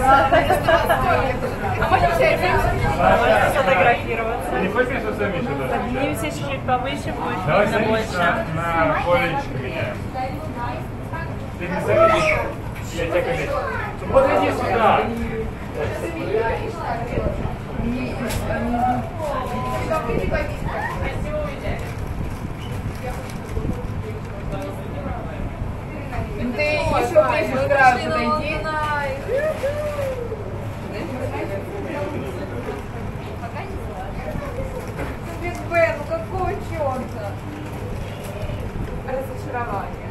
А можно Можно сфотографироваться? Ты не хочешь меня со Мишей даже? Поднимемся чуть-чуть повыше, будет Давай видно садись больше. на полечко меняем. Ты не садись, я тебя конечно. Ну подойди сюда. Ты еще ближе к краю подойди. Биг Бен, ну какого черта? Разочарование.